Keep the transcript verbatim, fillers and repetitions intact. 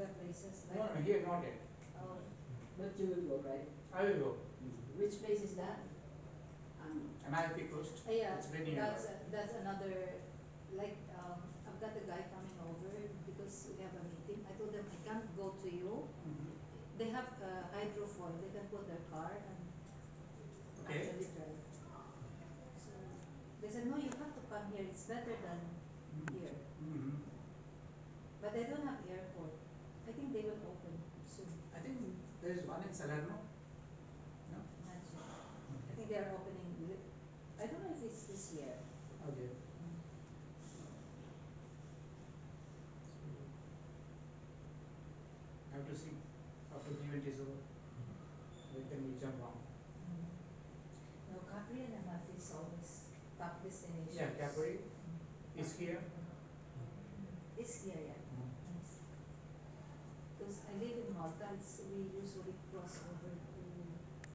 other places? Like, No, no, here not yet. oh, But you will go, right? I will go. Which place is that? Um, Amalfi Coast. uh, yeah, It's very near. that's a, that's another. Like um, I've got a guy coming over because we have a meeting. I told them I can't go to you. Mhm. They have uh, hydrofoil. They can put their car and Okay. actually drive. So they said, no, you have to come here. It's better than here. Mhm. But they don't have airport. I think they will open soon. I think there is one in Salgar, no? No? Not sure. I think they are opening. li- I don't know if it's this year. Okay. I have to see after the event is over. We can we jump on. No, Capri and Amalfi is always top destinations. Yeah, Capri is here. It's here, yeah. Because I live in Malta, it's, we usually